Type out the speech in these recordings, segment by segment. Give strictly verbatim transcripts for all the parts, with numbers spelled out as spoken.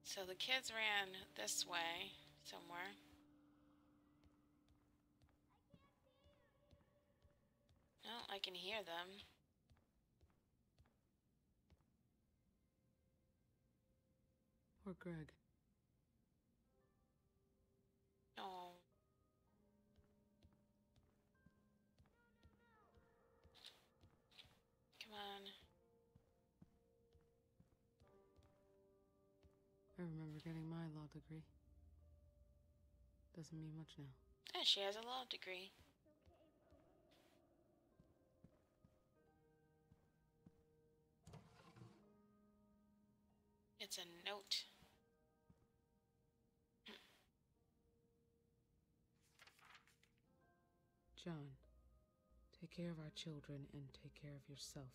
So the kids ran this way somewhere. Oh, I can hear them. Or Greg. Oh. Come on. I remember getting my law degree. Doesn't mean much now. Yeah, she has a law degree. It's a note. John, take care of our children and take care of yourself.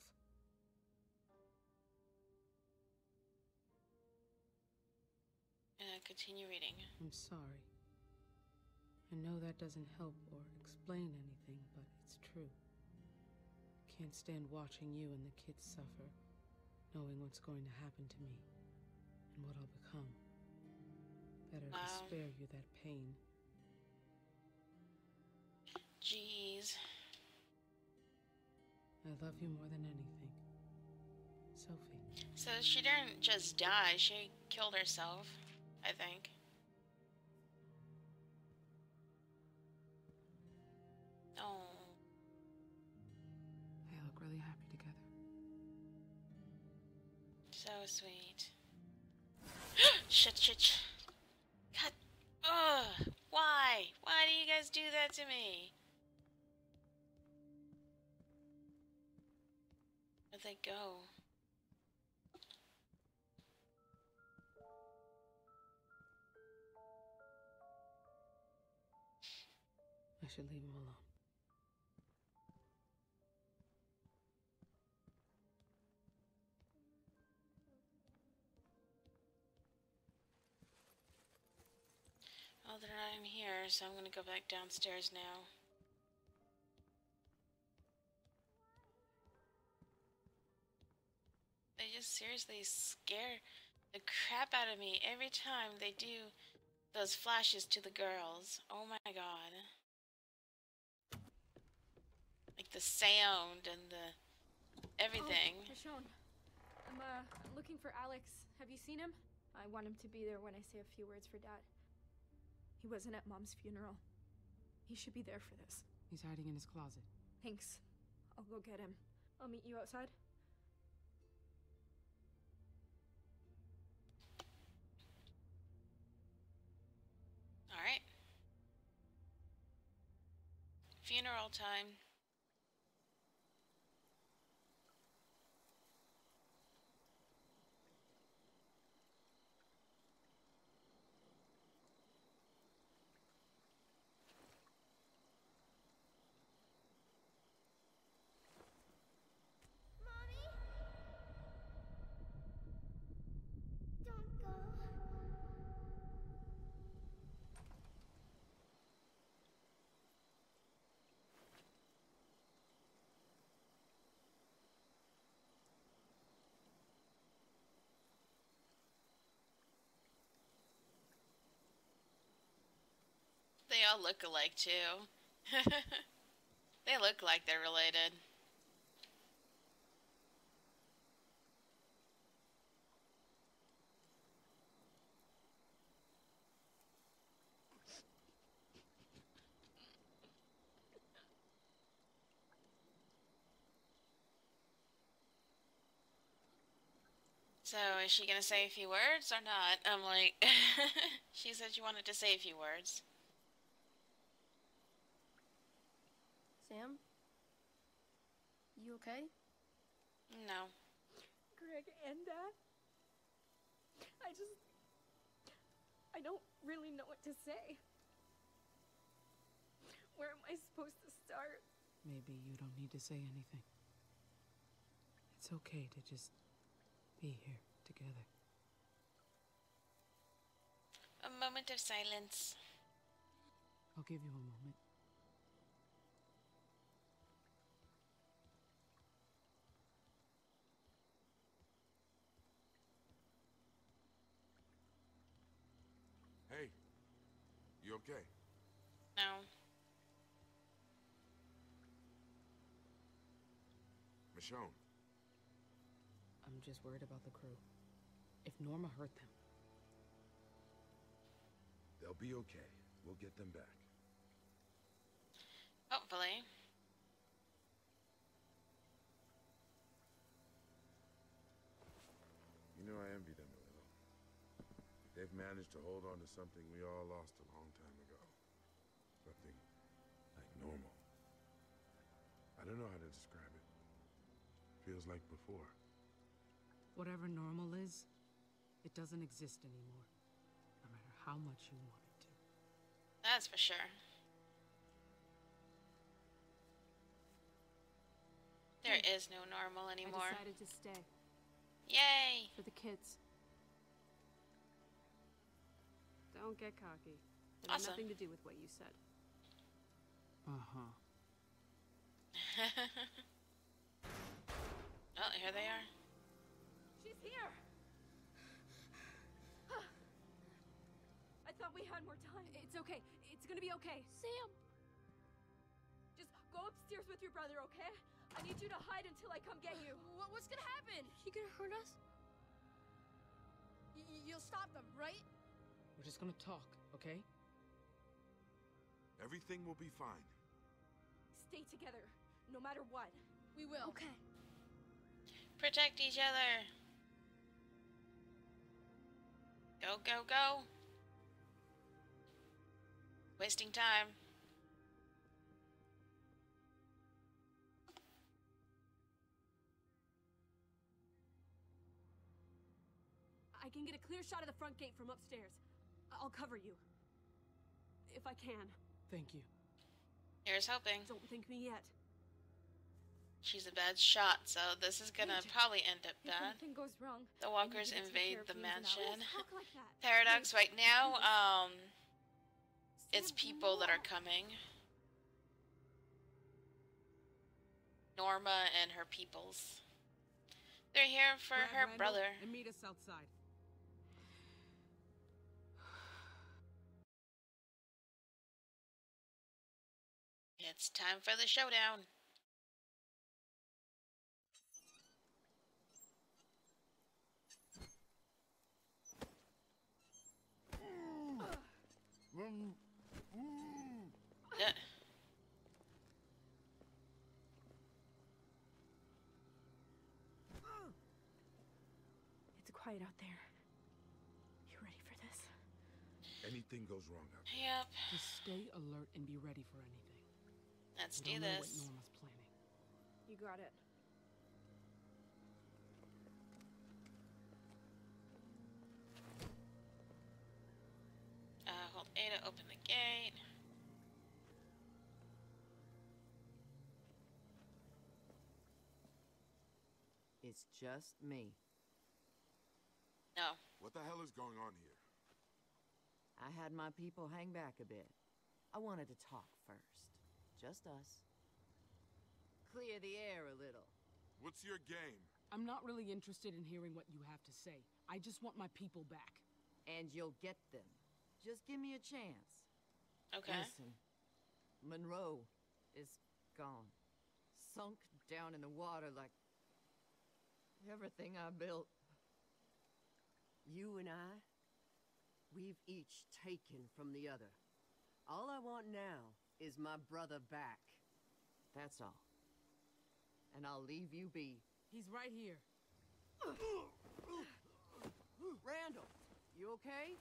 And continue reading. I'm sorry. I know that doesn't help or explain anything, but it's true. I can't stand watching you and the kids suffer, knowing what's going to happen to me and what I'll become. Better Wow. to spare you that pain. Jeez. I love you more than anything. Sophie. So she didn't just die, she killed herself, I think. Oh. They look really happy together. So sweet. Shit, shit, shit. God. Ugh. Why? Why do you guys do that to me? Where'd they go? I should leave him alone. Oh, they're not in here, so I'm gonna go back downstairs now. They just seriously scare the crap out of me every time they do those flashes to the girls. Oh my god. Like the sound and the everything. Oh, Michonne. I'm, uh, looking for Alex. Have you seen him? I want him to be there when I say a few words for Dad. He wasn't at Mom's funeral. He should be there for this. He's hiding in his closet. Thanks. I'll go get him. I'll meet you outside. Alright. Funeral time. Don't go. They all look alike too. They look like they're related. So, is she gonna say a few words or not? I'm like, she said she wanted to say a few words. Sam? You okay? No. Greg and Dad? I just... I don't really know what to say. Where am I supposed to start? Maybe you don't need to say anything. It's okay to just be here together. A moment of silence. I'll give you a moment. You okay? No. Michonne. I'm just worried about the crew. If Norma hurt them. They'll be okay. We'll get them back. Hopefully. You know, I envy them a little. They've managed to hold on to something we all lost a long time ago. Something like normal. I don't know how to describe it. Feels like before. Whatever normal is, it doesn't exist anymore. No matter how much you want it to. That's for sure. There is no normal anymore. I decided to stay. Yay! For the kids. Don't get cocky. It had Awesome. nothing to do with what you said. Uh-huh. Oh, here they are. She's here! I thought we had more time. It's okay. It's gonna be okay. Sam! Just go upstairs with your brother, okay? I need you to hide until I come get you. What, what's gonna happen? He gonna hurt us? Y you'll stop them, right? We're just gonna talk, okay? Everything will be fine. Stay together, no matter what. We will. Okay. Protect each other. Go, go, go. Wasting time. I can get a clear shot of the front gate from upstairs. I'll cover you. If I can. Thank you. Here's hoping. Don't thank me yet. She's a bad shot, so this is gonna Paige, probably end up If bad. anything goes wrong, The I need walkers you to take invade care of the the ins and outs. mansion. Let's talk like that. Paradox, Paige, right now, please. um, it's Sam, people that are no. coming. Norma and her peoples. They're here for Grab her Randall brother. And meet us outside. It's time for the showdown. Uh, It's quiet out there. You ready for this? Anything goes wrong out there. yep. Just stay alert and be ready for anything. Let's We do don't know this. what Norma's planning. You got it. Uh, hold A to open the gate. It's just me. No. What the hell is going on here? I had my people hang back a bit. I wanted to talk first. Just us. Clear the air a little. What's your game? I'm not really interested in hearing what you have to say. I just want my people back. And you'll get them. Just give me a chance. Okay. Listen, Monroe is gone. Sunk down in the water like everything I built. You and I, we've each taken from the other. All I want now is my brother back. That's all. And I'll leave you be. He's right here. Randall, you okay?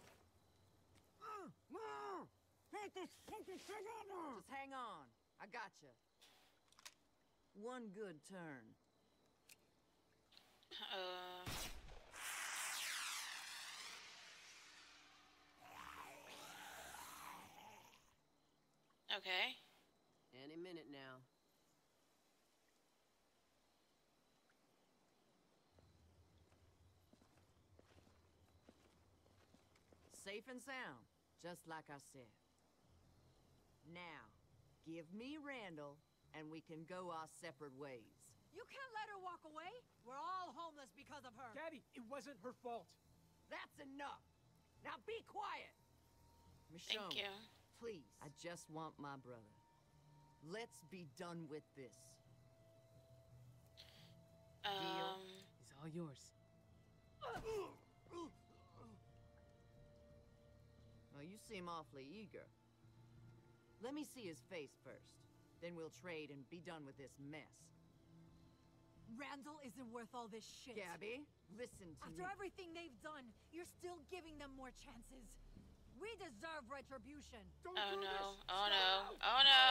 Just hang on. I gotcha. One good turn. Uh. Okay. Any minute now. Safe and sound, just like I said. Now, give me Randall, and we can go our separate ways. You can't let her walk away. We're all homeless because of her. Daddy, it wasn't her fault. That's enough. Now be quiet. Michonne, Thank you. please. I just want my brother. Let's be done with this. Um. He's all yours. Well, you seem awfully eager. Let me see his face first. Then we'll trade and be done with this mess. Randall isn't worth all this shit. Gabby, listen to After me. everything they've done, you're still giving them more chances. We deserve retribution. Don't Oh do no. this. Oh no. Oh no.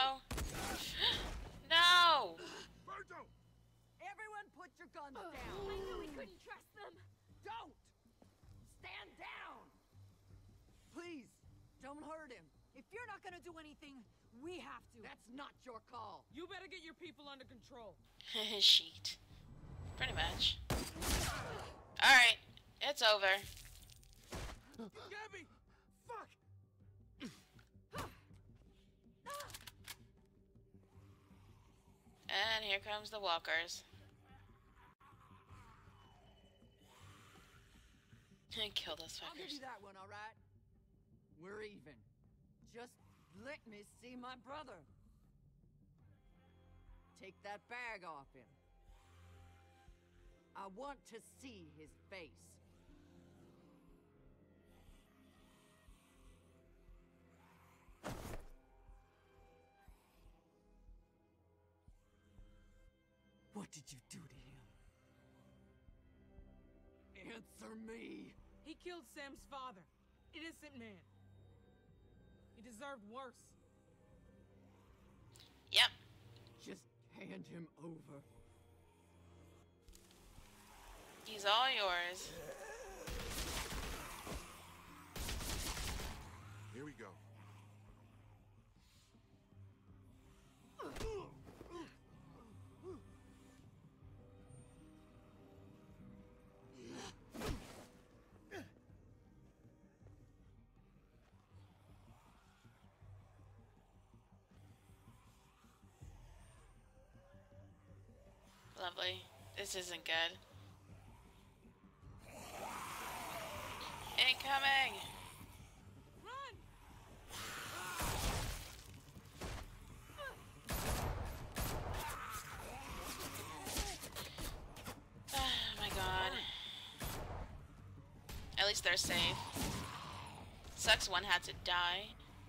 No! Berto! Everyone put your guns I down. knew we couldn't trust them. Don't! Stand down! Please, don't hurt him. If you're not gonna do anything, we have to. That's not your call. You better get your people under control. Sheet. Pretty much. Alright. It's over. Gabby! Fuck! And here comes the walkers. Kill those I'll give fuckers. you that one, all right? We're even. Just let me see my brother. Take that bag off him. I want to see his face. What did you do to him? Answer me! He killed Sam's father. Innocent man. He deserved worse. Yep. Just hand him over. He's all yours. Here we go. Lovely. This isn't good. Incoming! Run! Oh my god. At least they're safe. Sucks one had to die.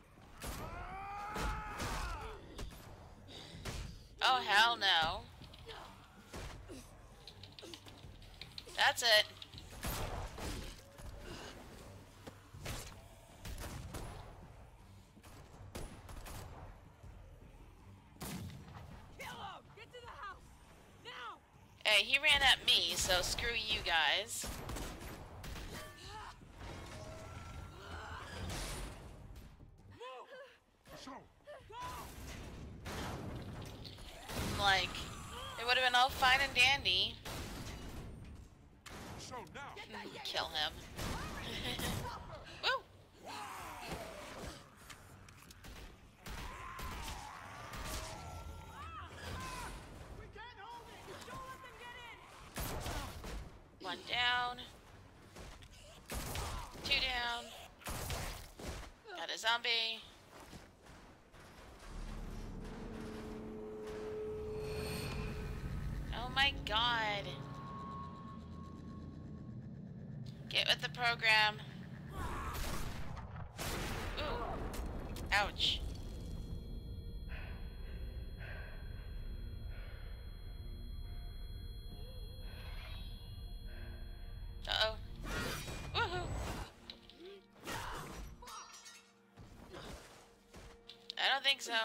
Oh hell no. That's it. Kill him! Get to the house! Now! Hey, he ran at me, so screw you guys. So, Like, it would have been all fine and dandy. so now. Mm, Kill him. Woo! We can't hold it! Don't let them get in! One down. Two down. Got a zombie. Oh my god. Get with the program. Ooh. Ouch. Uh-oh. Woohoo! I don't think so.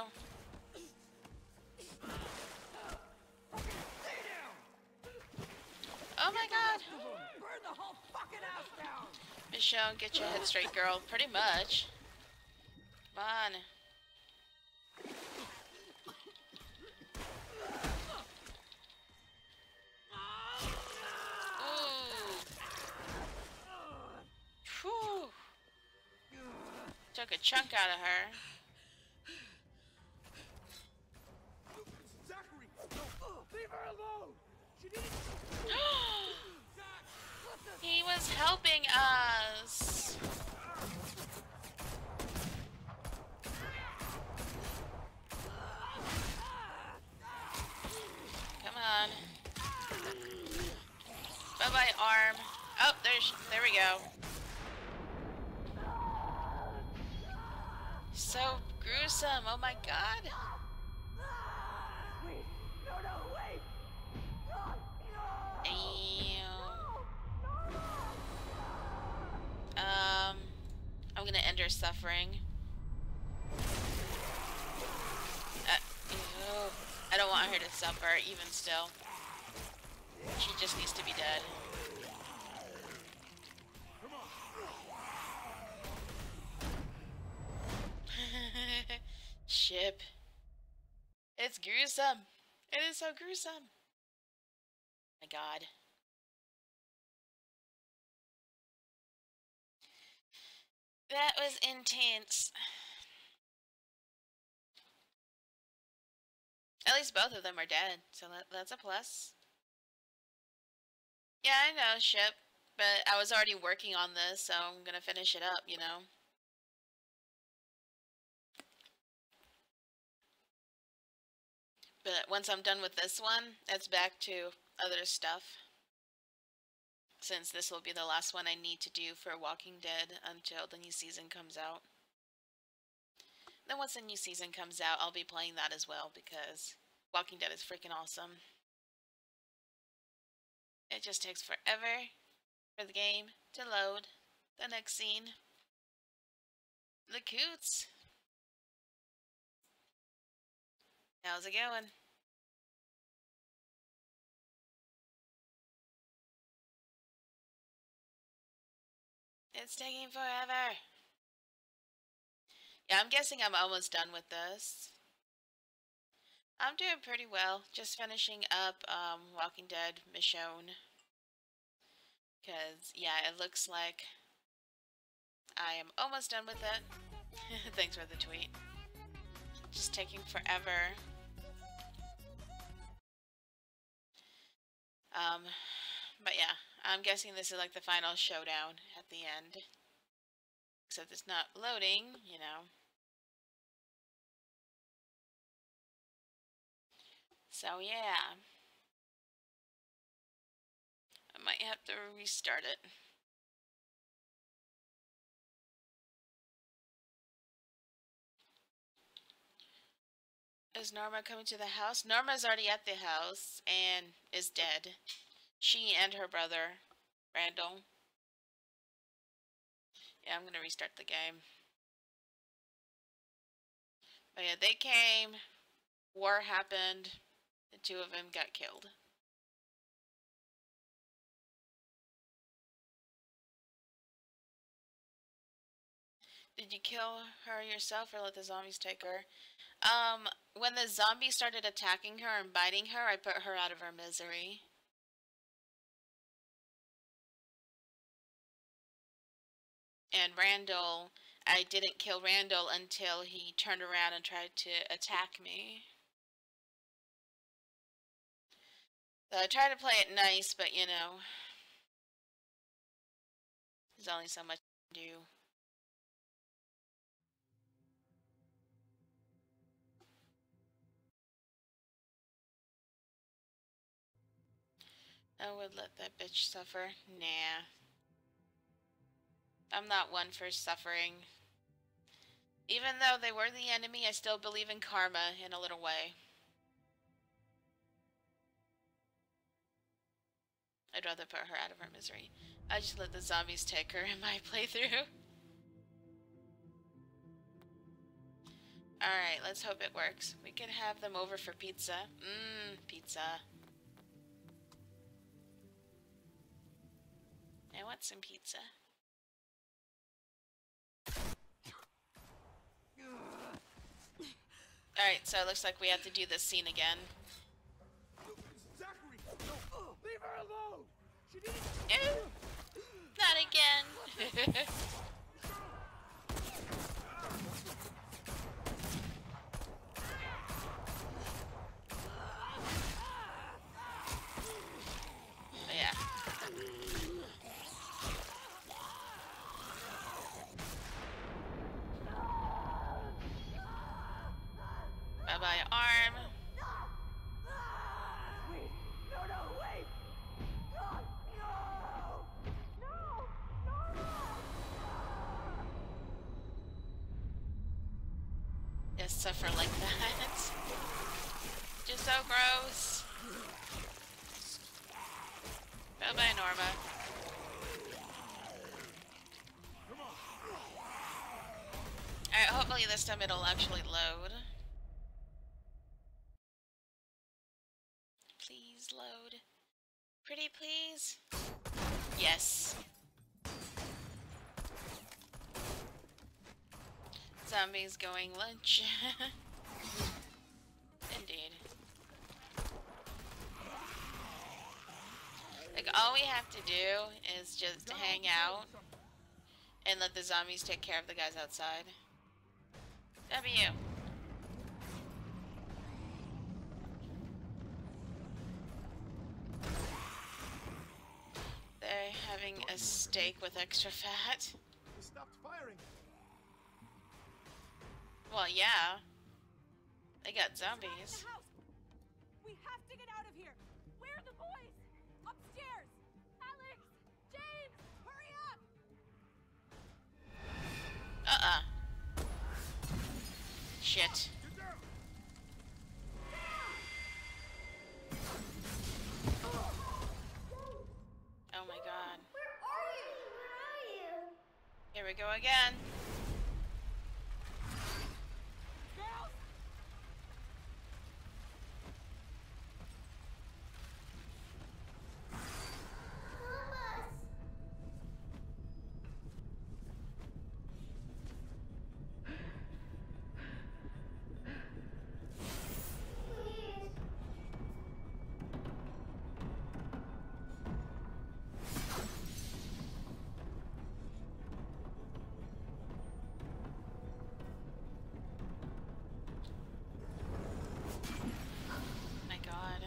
Oh my god! Burn the whole fucking house down! Michonne, get your head straight, girl. Pretty much. Come on. Ooh. Whew. Took a chunk out of her. Zachary! No! Leave her alone! She needs... He was helping us. arm. Oh, there's, there we go. So gruesome, oh my god. Wait, no, no, wait! Damn. Um, I'm gonna end her suffering. Uh, ew. I don't want her to suffer, even still. She just needs to be dead. Ship. It's gruesome. It is so gruesome. My god. That was intense. At least both of them are dead, so that, that's a plus. Yeah, I know, Ship, but I was already working on this, so I'm gonna finish it up, you know? But once I'm done with this one, it's back to other stuff. Since this will be the last one I need to do for Walking Dead until the new season comes out. Then once the new season comes out, I'll be playing that as well, because Walking Dead is freaking awesome. It just takes forever for the game to load the next scene. The Coots. How's it going? It's taking forever. Yeah, I'm guessing I'm almost done with this. I'm doing pretty well. Just finishing up um, Walking Dead Michonne. Because, yeah, it looks like I am almost done with it. Thanks for the tweet. Just taking forever. Um, but yeah, I'm guessing this is like the final showdown at the end. Except it's not loading, you know. So yeah. I might have to restart it. Is Norma coming to the house? Norma's already at the house and is dead. She and her brother, Randall. Yeah, I'm gonna restart the game. But yeah, they came, war happened, the two of them got killed. Did you kill her yourself or let the zombies take her? Um, when the zombies started attacking her and biting her, I put her out of her misery. And Randall, I didn't kill Randall until he turned around and tried to attack me. So I try to play it nice, but you know, there's only so much to do. I would let that bitch suffer. Nah. I'm not one for suffering. Even though they were the enemy, I still believe in karma in a little way. I'd rather put her out of her misery. I just let the zombies take her in my playthrough. Alright, let's hope it works. We could have them over for pizza. Mmm, pizza. I want some pizza. Alright, so it looks like we have to do this scene again. Zachary! No! Leave her alone! She needs... Ew. Not again! Yeah. Bye-bye, arm. Wait! No, no, wait! guys suffer like that. Just so gross. Bye bye, Norma. Alright, hopefully this time it'll actually load. Please load. Pretty please? Yes. Zombies going lunch. Indeed. Like, all we have to do is just hang out and let the zombies take care of the guys outside. W. They're having a steak with extra fat. They stopped firing. Well, yeah. They got zombies. We have to get out of here. Where are the boys? Upstairs. Alex, James, hurry up. Uh-uh. Shit. Oh my god. Where are you? Where are you? Here we go again. Girls. Thomas! Please. My god.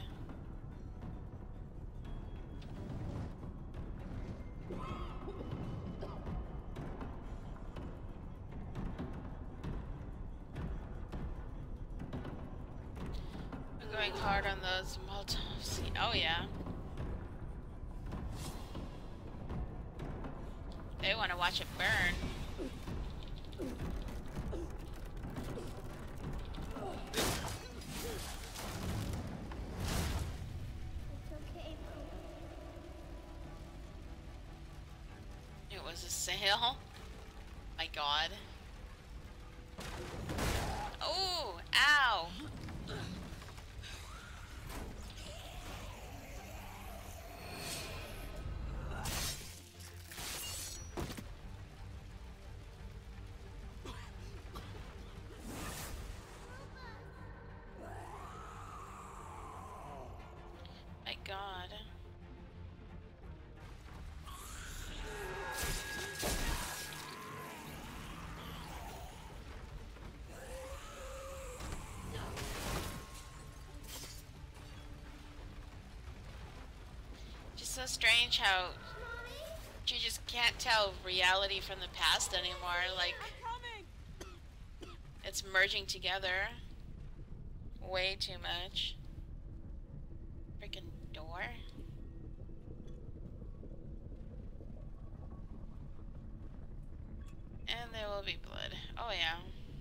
We're going hard on those Molotovs. Oh yeah. They want to watch it burn. It's okay, Mom. It was a sale. My god. Oh, ow. My god. Just so strange how you just can't tell reality from the past anymore. Like, Coming. it's merging together way too much. Freaking door. And there will be blood. Oh yeah.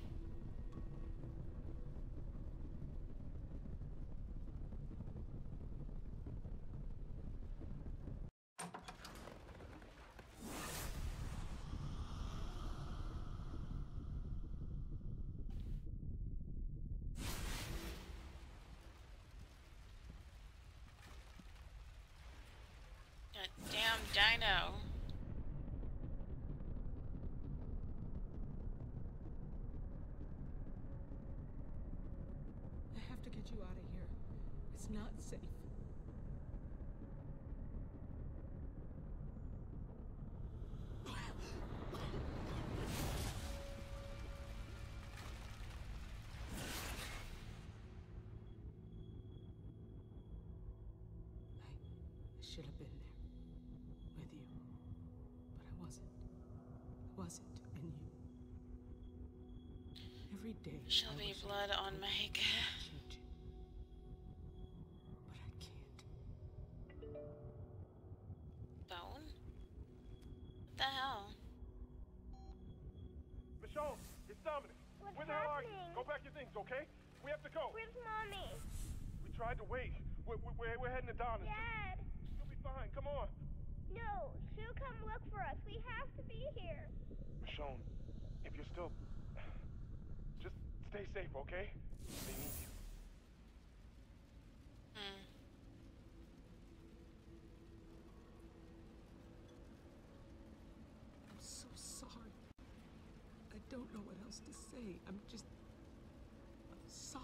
God damn dino. I have to get you out of here. It's not safe. I should have been there with you, but I wasn't. I wasn't in you. Every day. Shall I be wish I blood could on change Mike. it, but I can't. Bone? What the hell? Michonne, it's Dominic. What's Where the hell are you? happening? Go back pack your things, okay? We have to go. Where's Mommy? We tried to wait. We're, we're, we're heading to Donna's. Dad! You'll be fine. Come on. No, she'll come look for us. We have to be here. Michonne, if you're still... Just stay safe, okay? They need you. Hmm. I'm so sorry. I don't know what else to say. I'm just... I'm sorry.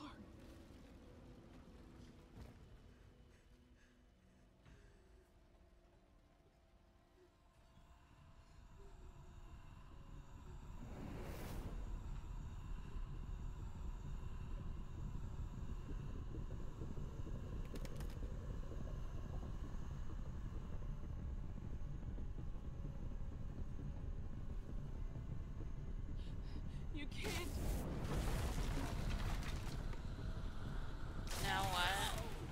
You can't. Now what?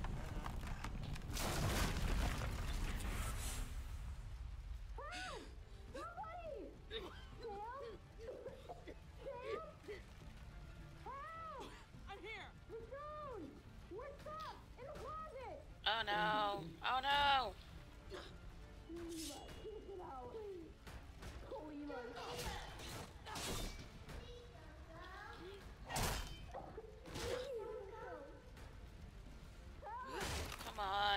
I'm here. Michonne! What's up? In the closet! Oh no. Oh no. Come on.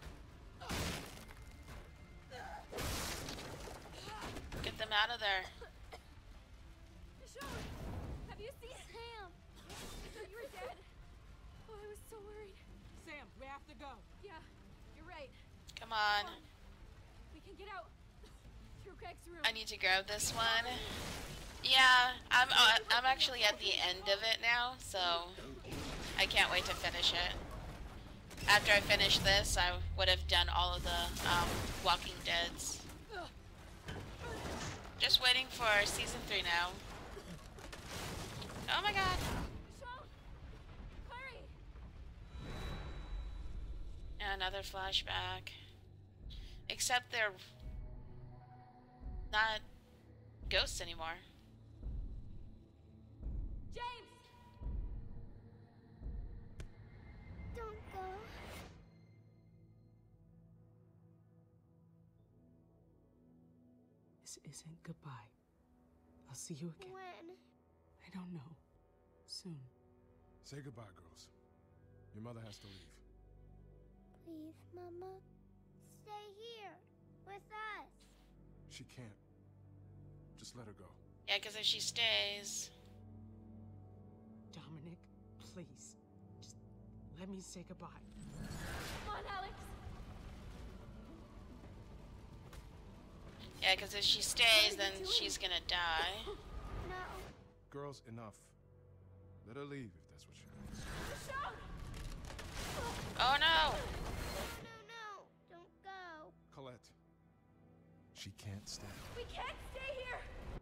Get them out of there. Michonne, have you seen Sam? I thought you were dead. Oh, I was so worried. Sam, we have to go. Yeah, you're right. Come on. We can get out through Craig's room. I need to grab this one. Yeah, I'm uh, I'm actually at the end of it now, so I can't wait to finish it. After I finish this, I would have done all of the um, Walking Deads. Just waiting for season three now. Oh my god. Michonne! Hurry! Another flashback. Except they're not ghosts anymore. James! Don't go. This isn't goodbye. I'll see you again. When? I don't know. Soon. Say goodbye, girls. Your mother has to leave. Please, Mama. Stay here. With us. She can't. Just let her go. Yeah, because if she stays... Dominic, please. Just let me say goodbye. Come on, Alex! Yeah, because if she stays, then she's gonna die. No. Girls, enough. Let her leave if that's what she wants. Michonne! Oh no! No, no. Don't go. Colette. She can't stay. We can't stay here!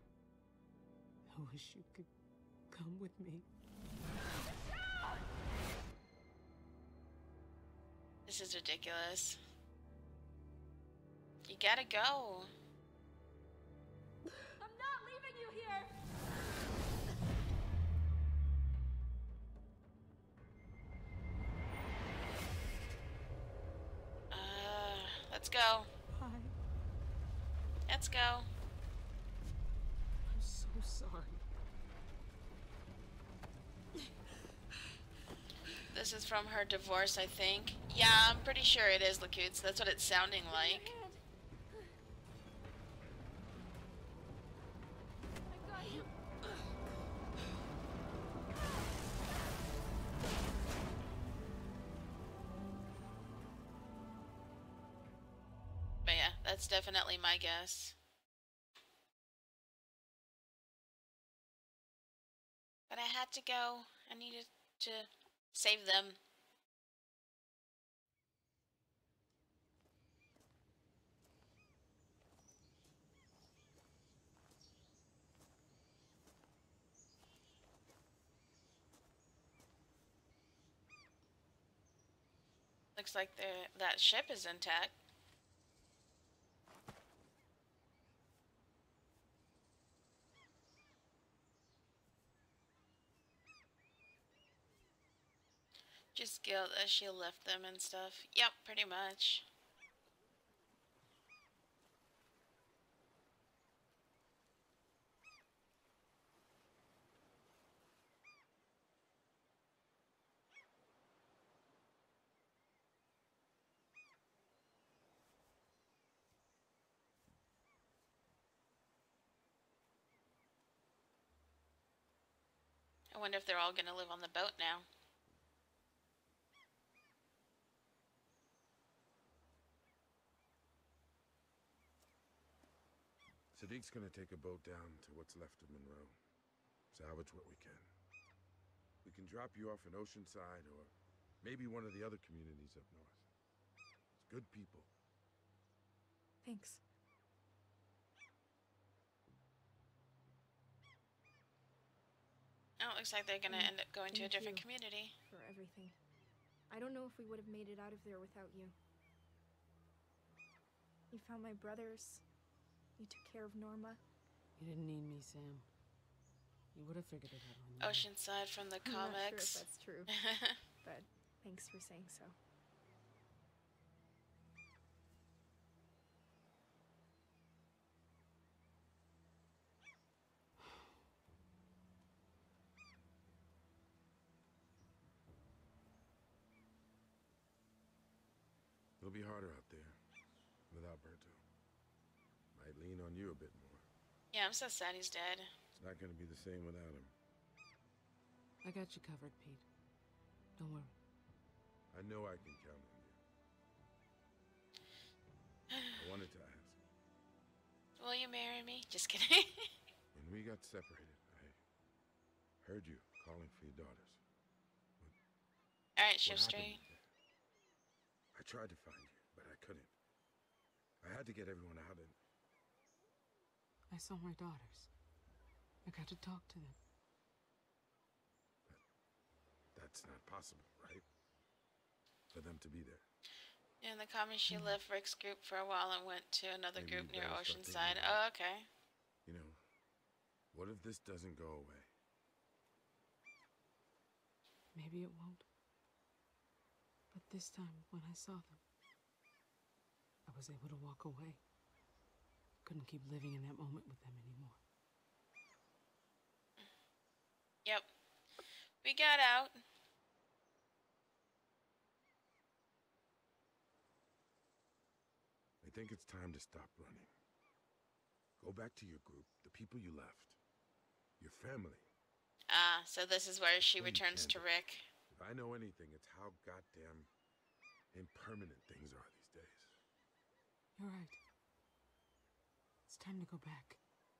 I wish you could come with me. This is ridiculous. You gotta go. I'm not leaving you here! Uh, let's go. Bye. Let's go. I'm so sorry. This is from her divorce, I think. Yeah, I'm pretty sure it is, Lakoots. That's what it's sounding like. I got you. But yeah, that's definitely my guess. But I had to go. I needed to save them. Looks like the that ship is intact. Just guilt that she left them and stuff. Yep, pretty much. I wonder if they're all gonna live on the boat now. Sadiq's gonna take a boat down to what's left of Monroe. Salvage what we can. We can drop you off in Oceanside or maybe one of the other communities up north. It's good people. Thanks. Oh, it looks like they're gonna Mm, end up going to a thank different you. community. For everything. I don't know if we would have made it out of there without you. You found my brothers. You took care of Norma. You didn't need me, Sam. You would have figured it out on your own. Oceanside from the I'm not sure if comics. that's true, but thanks for saying so. It'll be harder out there without Berto. Might lean on you a bit more. Yeah, I'm so sad he's dead. It's not gonna be the same without him. I got you covered, Pete. Don't worry. I know I can count on you. I wanted to ask. Will you marry me? Just kidding. When we got separated, I heard you calling for your daughters. Alright, What Shift happened Street. there? I tried to find you, but I couldn't. I had to get everyone out and I saw my daughters. I got to talk to them. that's not possible, right? For them to be there. In the comics, she left Rick's group for a while and went to another Maybe group you near better start Oceanside. thinking Oh, about- okay. You know, what if this doesn't go away? Maybe it won't. But this time, when I saw them, I was able to walk away. Couldn't keep living in that moment with them anymore. Yep. We got out. I think it's time to stop running. Go back to your group, the people you left, your family. Ah, so this is where she Before you returns to can. Rick. If I know anything, it's how goddamn impermanent things are these days. You're right. It's time to go back.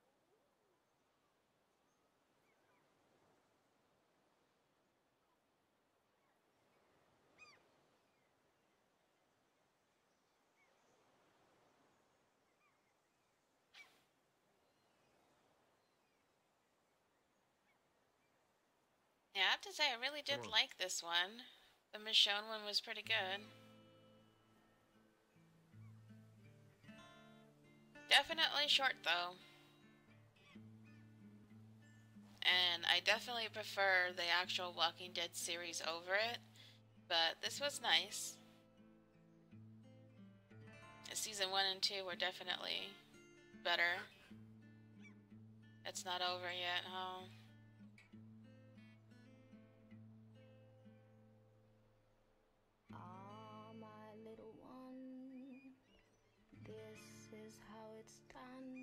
Yeah, I have to say, I really did Come on. like this one. The Michonne one was pretty good. Definitely short, though. And I definitely prefer the actual Walking Dead series over it. But this was nice. Season one and two were definitely better. It's not over yet, huh? Ah, my little one, this is how it's done.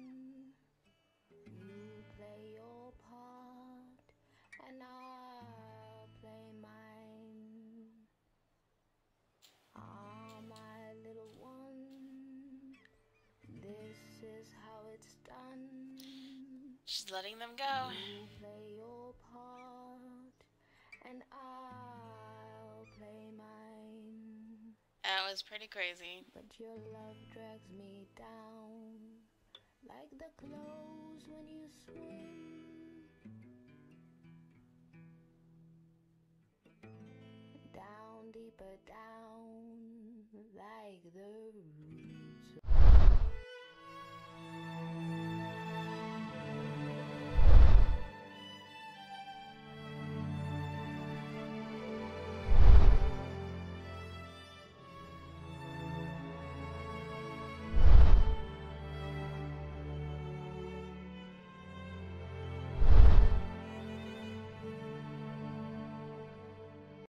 You play your part, and I'll play mine. Ah, my little one, this is how it's done. She's letting them go. You play your part, and I'll play mine. That was pretty crazy. But your love drags me down, like the clothes when you swim. Down, deeper down, like the roots.